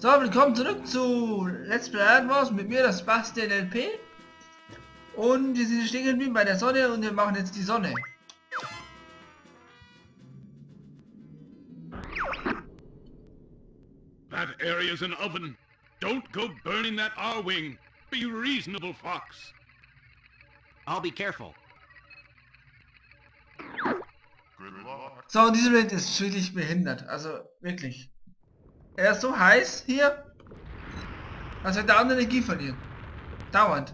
So, willkommen zurück zu Let's Play Iron Wars mit mir, das Bastian LP. Und wir sind stehen geblieben bei der Sonne und wir machen jetzt die Sonne. That area's an oven. Don't go burning that R-wing. Be reasonable, Fox. I'll be careful. So, und diese Welt ist schrecklich behindert, also wirklich. Er ist so heiß hier, dass wir dauernd Energie verlieren. Dauernd.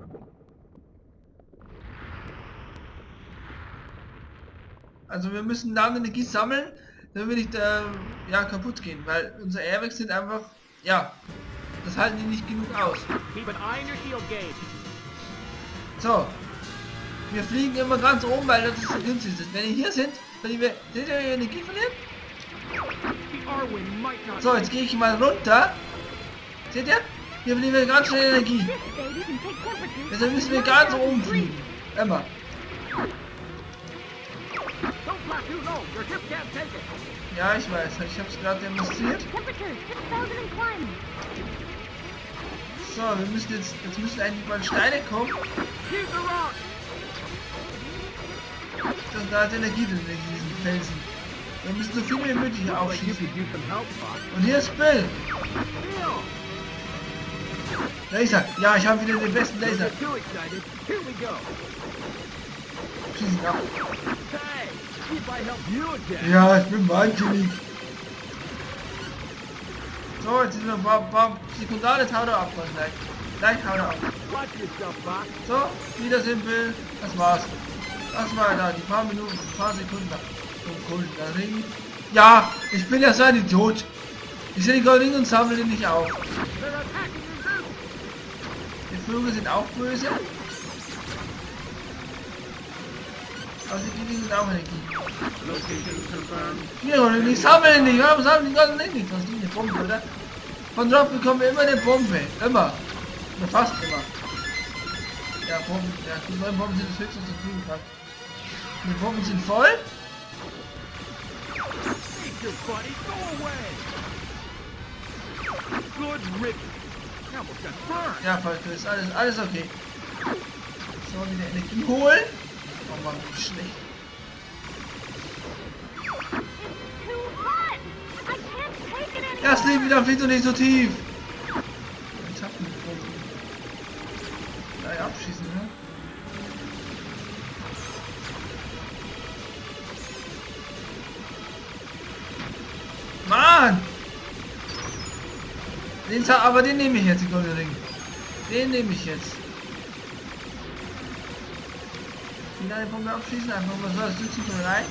Also wir müssen dauernd Energie sammeln, damit wir nicht ja, kaputt gehen, weil unsere Airbags sind einfach, ja, das halten die nicht genug aus. So, wir fliegen immer ganz oben, weil das so günstig ist. Wenn wir hier sind, verlieren wir, seht ihr, Energie verlieren? So, jetzt gehe ich mal runter. Seht ihr? Hier verlieren wir ganz schnell Energie. Deshalb müssen wir ganz oben fliegen. Immer. Ja, ich weiß. Ich habe es gerade demonstriert. So, wir müssen jetzt müssen eigentlich mal Steine kommen. Da ist Energie drin in diesen Felsen. Wir müssen so viel wie möglich aufschießen. Und hier ist Bill. Laser. Ja, ich habe wieder den besten Laser. Schießen ab. Ja, ich bin wahnsinnig. So, jetzt sind wir ein paar Sekunden, jetzt haut er ab. Gleich haut er ab. So, Wiedersehen, Bill. Das war's. Das war da, die paar Minuten, ein paar Sekunden nach dem goldenen Ring. Ja, ich bin ja so ein Idiot. Ich sehe den goldenen Ring und sammle den nicht auf. Die Vögel sind auch böse. Also die sind auch Energie. Hier, und ich sammle den nicht. Warum sammeln die goldenen Ring nicht? Das ist eine Bombe, oder? Von drauf bekommen wir immer eine Bombe. Immer. Oder fast immer. Ja, Bomben. Ja, die neuen Bomben sind das höchste, was ich kriegen kann. Die Bomben sind voll. Ja, Falco, ist alles okay. So, wieder Energie holen. Oh Mann, wie schlecht. Ja, das Leben wieder fliegt doch nicht so tief. Ich hab die Bomben. Gleich abschießen, ne? Mann! Aber den nehme ich jetzt, den goldenen Ring. Den nehme ich jetzt. Wieder eine Bombe abschießen, einfach mal so, das nützt nicht rein.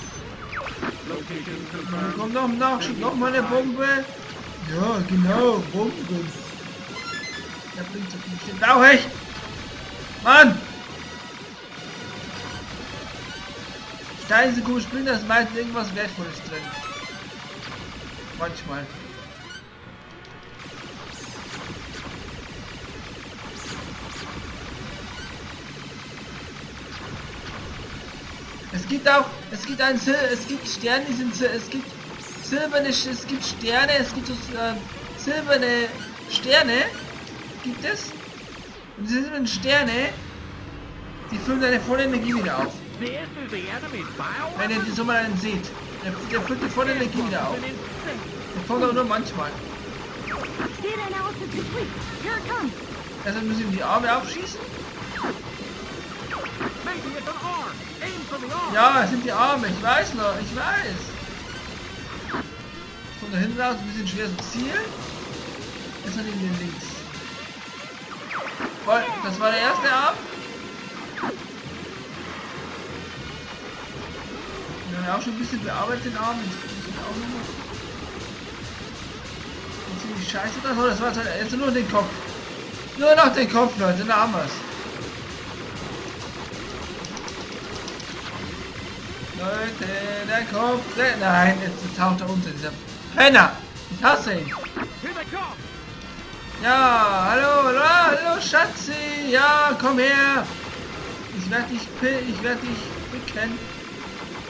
Kommt noch mal eine Bombe. Ja, genau, Bomben. Der bringt so viel bestimmt auch echt. Mann! Steine sind gut springen, das meint irgendwas Wertvolles drin. Manchmal. Es gibt Sterne, es gibt silberne, es gibt Sterne, es gibt so, silberne Sterne, gibt es. Und diese silbernen Sterne, die füllen deine volle Energie wieder auf. Wenn ihr die so mal einen seht, der füllt die volle Energie wieder auf. Der kommt aber nur manchmal. Deshalb müssen wir die Arme abschießen. Ja, es sind die Arme, ich weiß noch, ich weiß. Von da hinten aus ein bisschen schwer zu zielen. Jetzt noch neben links. Voll, das war der erste Arm. Wir haben ja auch schon ein bisschen bearbeitet den Arm. Auch noch. Ziemlich scheiße das, oder? Das war jetzt nur den Kopf. Nur noch den Kopf, Leute, da haben wir es. Leute, der Kopf, nein, jetzt taucht er unter, dieser Penner. Ich hasse ihn. Ja, hallo, Schatzi. Ja, komm her. Ich werde dich picken.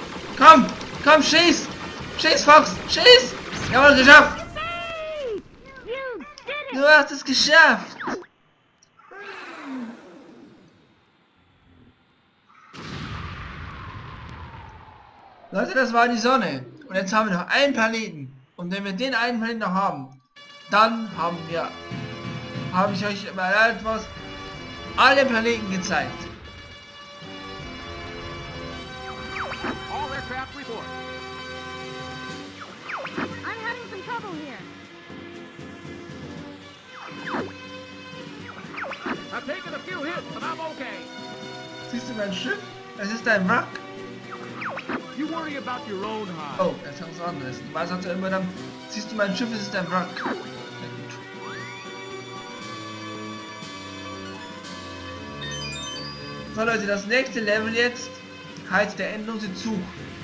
Komm, schieß. Schieß, Fox, schieß. Jawohl, geschafft. Du hast es geschafft! Leute, das war die Sonne. Und jetzt haben wir noch einen Planeten. Und wenn wir den einen Planeten noch haben, dann habe ich euch mal etwas alle Planeten gezeigt. All aircraft report. I'm having some trouble here. I've taken a few hits, but I'm okay. Siehst du mein Schiff? Es ist ein Wrack. You worry about your own hide. Oh, das ist was anderes. Normal sagt er immer dann, siehst du mein Schiff, es ist ein Wrack. Na gut. So Leute, das nächste Level jetzt heißt der endlose Zug.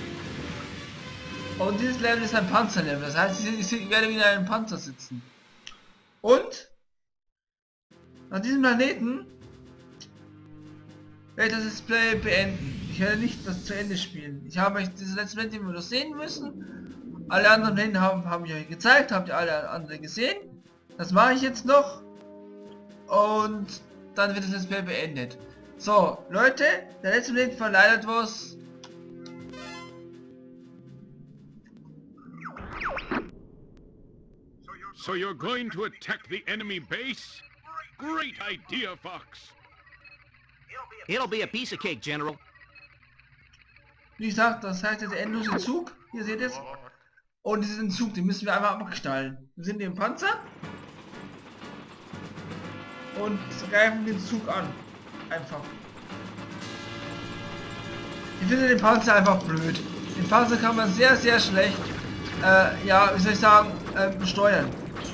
Und dieses Level ist ein Panzerlevel, das heißt, ich werde wieder in einem Panzer sitzen. Und nach diesem Planeten werde ich das Display beenden. Ich werde nicht das zu Ende spielen. Ich habe euch dieses letzte Video sehen müssen. Alle anderen Planeten haben ich euch gezeigt, habt ihr alle anderen gesehen. Das mache ich jetzt noch. Und dann wird das Display beendet. So, Leute, der letzte Planet war leider etwas. So you're going to attack the enemy base? Great idea, Fox. It'll be a piece of cake, General. Wie gesagt, das heißt der endlose Zug. Hier seht ihr es. Und diesen Zug, den müssen wir einfach abknallen. Wir sind im Panzer. Und greifen den Zug an. Einfach. Ich finde den Panzer einfach blöd. Den Panzer kann man sehr, sehr schlecht, ja, wie soll ich sagen, steuern.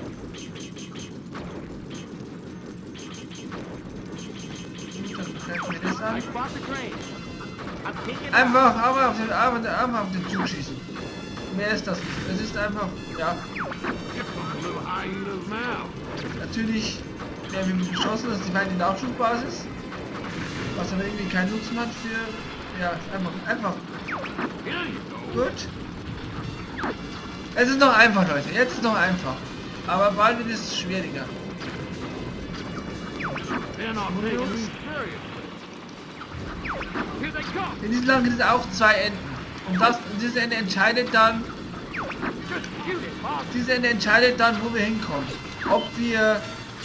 I spot the train. I'm taking Einfach auf den Zug schießen. Mehr ist das nicht. Es ist einfach, ja. A little hyena's mouth. Natürlich werden wir geschossen, das ist die feindliche Nachschubbasis. Was aber irgendwie keinen Nutzen hat für. Ja, einfach. Here you go. Gut. Es ist noch einfach, Leute. Jetzt ist noch einfach. Aber bald wird es schwieriger. They're not taking this serious. Here they come. In diesem Land gibt es auch zwei Enden. Und dieses Ende entscheidet dann. Just shoot it, Fox. Dieses Ende entscheidet dann, wo wir hinkommen. Ob wir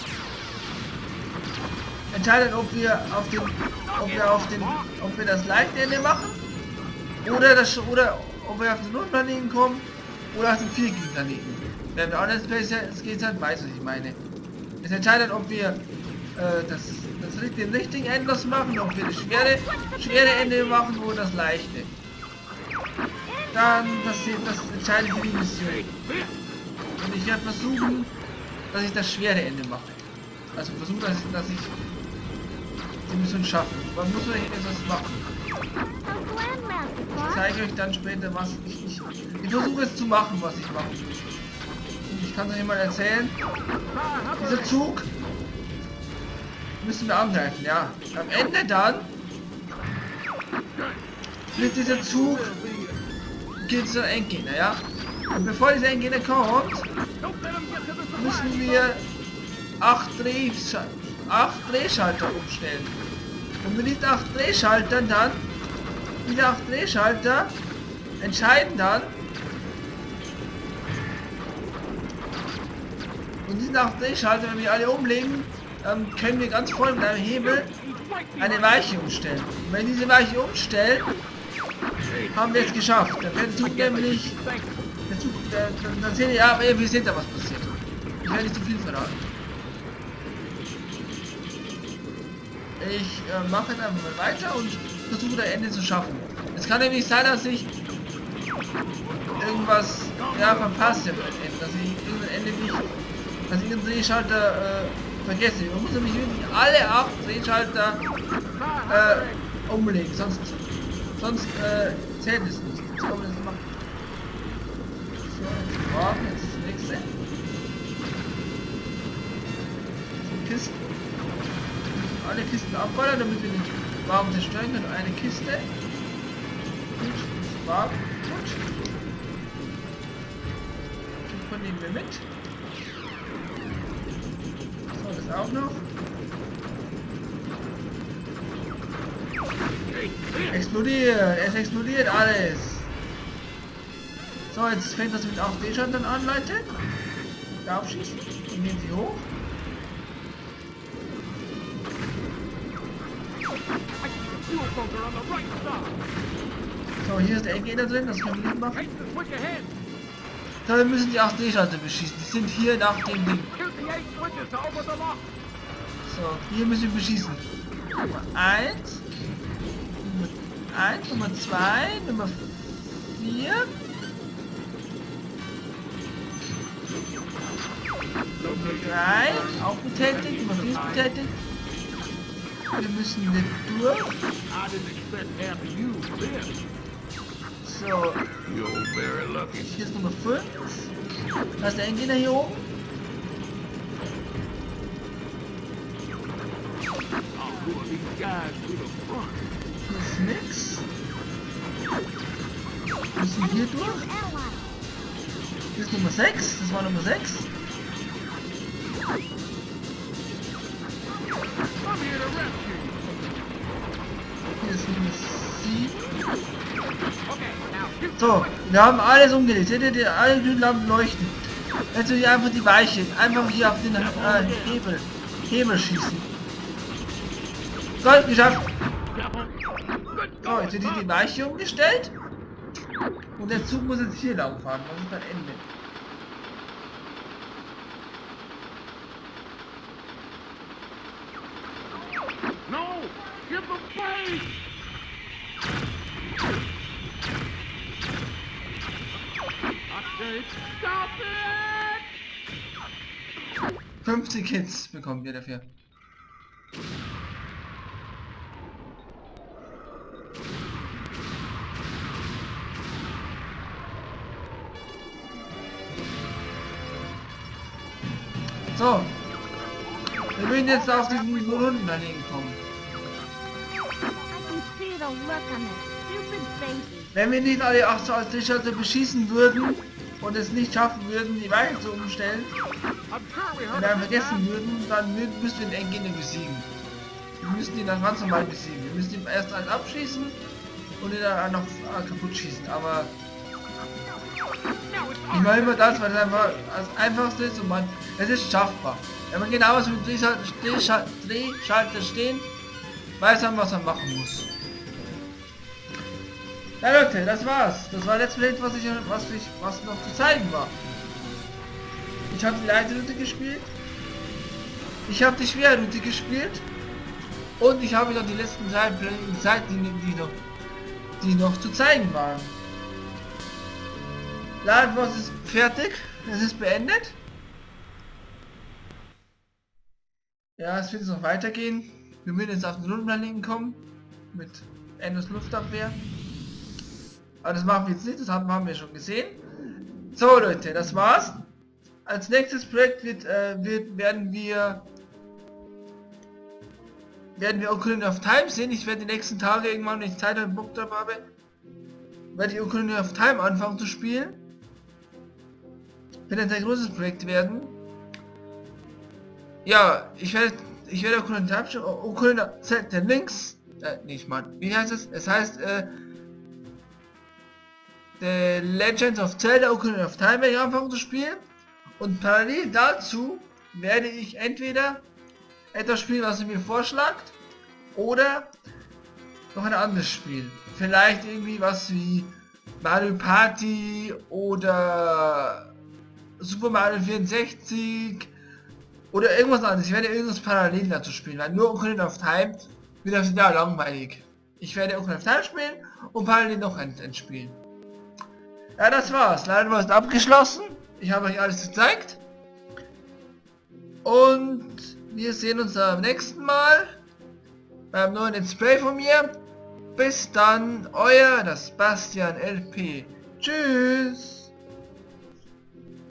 ob wir das leichte Ende machen oder ob wir auf den Notplaneten kommen oder auf den vierten Planeten. Wenn wir Honest Space geht, dann weiß, was ich meine. Es entscheidet, ob wir den richtigen Endlos machen, ob wir das schwere Ende machen oder das leichte. Dann das entscheidet für die Mission. Und ich werde versuchen, dass ich das schwere Ende mache. Also versuche, dass ich die Mission schaffe. Man muss vielleicht etwas machen. How's the landmass, Ich Clark? zeige euch dann später, was ich versuche es zu machen, was ich mache. Und ich kann es euch mal erzählen. Dieser Zug müssen wir angreifen, ja. Am Ende dann wird dieser Zug geht zu einem Endgegner, ja. Und bevor dieser Endgegner kommt, müssen wir 8 Drehschalter umstellen. Und mit diesen 8 Drehschaltern dann, diese 8 Drehschalter entscheiden dann, und diesen 8 Drehschalter, wenn wir alle umlegen, können wir ganz voll mit einem Hebel eine Weiche umstellen. Und wenn diese Weiche umstellen, haben wir es geschafft. Dann wird der Zug nämlich, dann seht ihr, ja, wir sehen da was passiert. Ich werde nicht zu viel verraten. Ich mache jetzt einfach mal weiter und versuche das Ende zu schaffen. Es kann nämlich sein, dass ich irgendwas verpasse, dass ich irgendein Ende nicht, dass ich einen Drehschalter vergesse. Man muss nämlich wirklich alle 8 Drehschalter umlegen, sonst zählt es nicht. Jetzt kann man das machen. So, jetzt warten, jetzt das nächste. Kisten. Alle Kisten abballern, damit wir nicht warm zerstören können. Eine Kiste. Gut, das war gut. Den nehmen wir mit. auch noch. Explodiert! Es explodiert alles! So, jetzt fängt das mit AfD-Schaden dann an, Leute. Da aufschießen. Und nehmen sie hoch. So, hier ist der Endgegner drin, das können wir nicht machen. So, wir müssen die AfD-Schalter beschießen. Die sind hier nach dem Ding. So, hier müssen wir beschießen. Nummer 1. Nummer 1, Nummer 2, Nummer 4. Nummer 3, auch betätigt. Nummer 4 ist betätigt. Wir müssen nicht durch. So. Hier ist Nummer 5. Da ist der Endgegner hier oben. Hier ist nix. Wir müssen hier durch. Hier ist Nummer 6. Das war Nummer 6. Hier ist Nummer 7. So, wir haben alles umgelegt. Seht ihr, alle Glühlampen leuchten. Jetzt hier einfach die Weiche, einfach hier auf den Hebel schießen. So, geschafft. So, jetzt wird die Weiche umgestellt. Und der Zug muss jetzt hier lang fahren. Das ist dann Ende. No! Give them place! Stop it! 50 Hits bekommen wir dafür. So. Wir würden jetzt auf diesen Runden daneben kommen. Wenn wir nicht alle 8 AfD-Schalter beschießen würden und es nicht schaffen würden, die Weiche zu umstellen, wenn wir vergessen würden, dann müssen wir den Endgegner besiegen. Wir müssen ihn dann ganz normal besiegen. Wir müssen ihn erst halt abschießen und ihn dann noch kaputt schießen. Aber ich mache immer das, weil es einfach das Einfachste ist und es ist schaffbar. Wenn man genau mit Drehschalter stehen, weiß man, was man machen muss. Ja Leute, das war's. Das war Let's Play, was noch zu zeigen war. Ich habe die leichte Route gespielt. Ich habe die schwere Route gespielt. Und ich habe noch die letzten 3 Zeit, die noch zu zeigen waren. Ladenboss ist fertig. Es ist beendet. Ja, es wird jetzt noch weitergehen. Wir müssen jetzt auf den Rundenplaneten kommen. Mit Endlos Luftabwehr. Aber das machen wir jetzt nicht, das haben wir schon gesehen. So Leute, das war's. Als nächstes Projekt werden wir Ocarina of Time sehen. Ich werde die nächsten Tage irgendwann, wenn ich Zeit und Bock drauf habe, werde ich Ocarina of Time anfangen zu spielen. Wird ein sehr großes Projekt werden. Ja, ich werde Ocarina of Time, Ocarina der Links, nicht mal, wie heißt es? Es heißt, The Legends of Zelda Ocarina of Time werde ich anfangen zu spielen. Und parallel dazu werde ich entweder etwas spielen, was ihr mir vorschlagt, oder noch ein anderes Spiel. Vielleicht irgendwie was wie Mario Party oder Super Mario 64 oder irgendwas anderes. Ich werde irgendwas parallel dazu spielen, weil nur Ocarina of Time wird auf Dauer langweilig. Ich werde Ocarina of Time spielen und parallel noch ein spielen. Ja, das war's. Leider war es abgeschlossen. Ich habe euch alles gezeigt. Und wir sehen uns am nächsten Mal beim neuen Let's Play von mir. Bis dann, euer das Bastian LP. Tschüss.